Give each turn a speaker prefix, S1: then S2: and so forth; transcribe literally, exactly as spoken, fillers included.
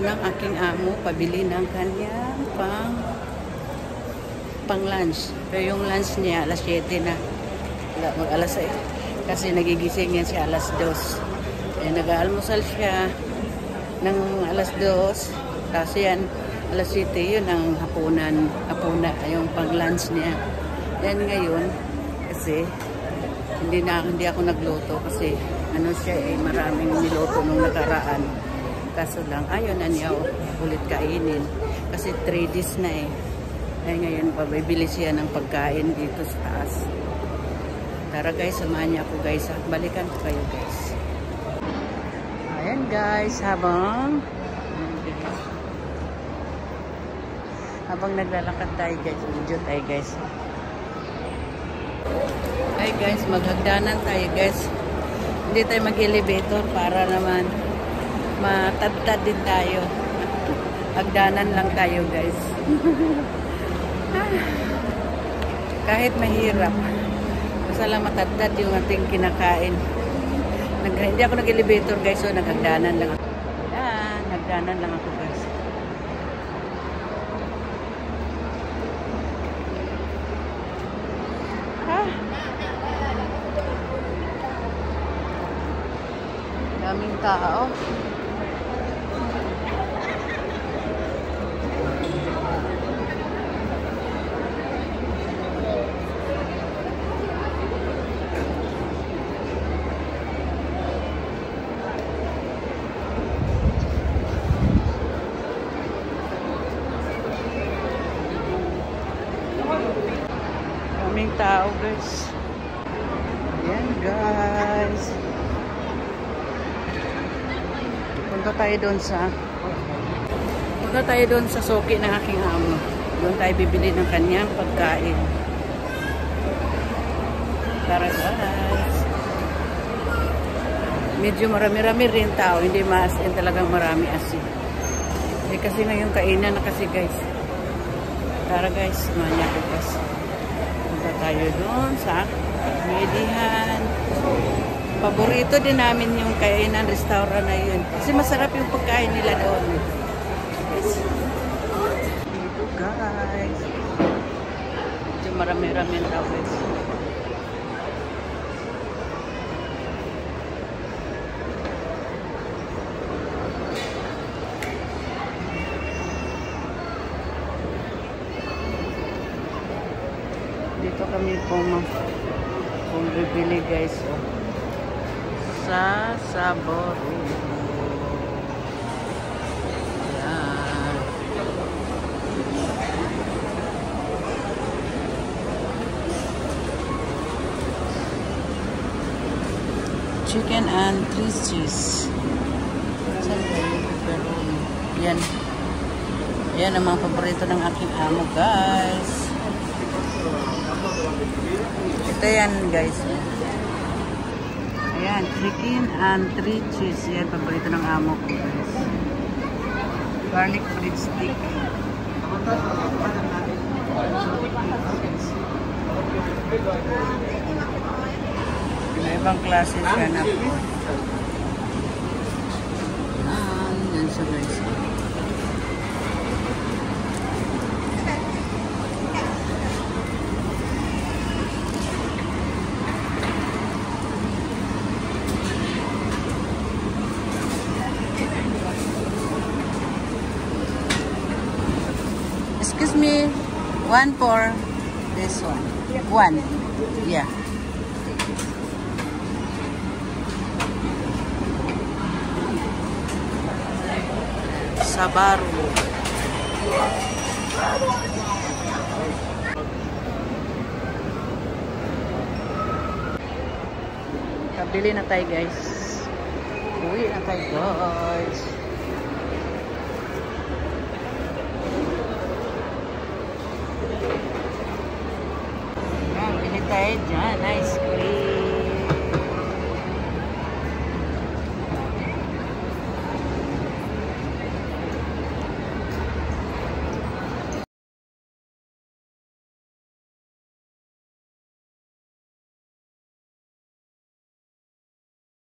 S1: ng aking amo pabili ng kanyang pang pang lunch. Pero yung lunch niya alas siyete na. Mag alas sais. Kasi nagigising yan siya alas dos. Eh, nag-aalmusal siya ng alas dos. Kasi yan alas siyete yun ang hapunan. Hapuna yung pang lunch niya. Yan ngayon kasi hindi na hindi ako nagluto kasi ano siya eh maraming niluto nung nakaraan. Kaso lang, ayaw na niya ulit kainin. Kasi three days na eh. Ay ngayon, pabibili siya ng pagkain dito sa taas. Tara guys, samahan niya ako guys. Balikan ko kayo guys. Ayan guys, habang habang naglalakad tayo guys. Video tayo guys. Ay guys, maghagdanan tayo guys. Hindi tayo mag-elevator para naman matadtad din tayo. Hagdanan lang tayo guys. Kahit mahirap, basta lang matadtad yung ating kinakain. Nag, hindi ako nag-elevator guys, so naghagdanan lang ako. Yan, hagdanan lang ako guys. Ah. Daming tao. Daming tao guys. Ayan guys. Punta tayo doon sa Punta tayo doon sa soki ng aking amo. Doon tayo bibili ng kanyang pagkain. Tara guys. Medyo marami-rami rin tao. Hindi maasin talagang marami asin. Eh kasi ngayon kainan na kasi guys. Tara guys. Manya ko guys. Punta tayo doon sa Medihan. Paborito din namin yung kainan restaurant na yun. Kasi masarap yung pagkain nila doon. Yes. Dito guys. Medyo marami-rami daw guys. Dito kami pong kung bibili guys. Oh. Sa Saboro. Yan. Chicken and three cheese. Saan kayo? Pepperoni. Yan. Yan ang mga paborito ng aking amo guys. Ito yan guys. Ayan, chicken and three cheese. Yan, paborito ng amo ko guys. Garlic bread stick. May ibang klase siya na. Yan, yan siya guys. Excuse me, one for this one. One. Yeah. Sabaro. Kabili na tayo guys. Uwi na tayo guys. Bili tayo dyan. Ice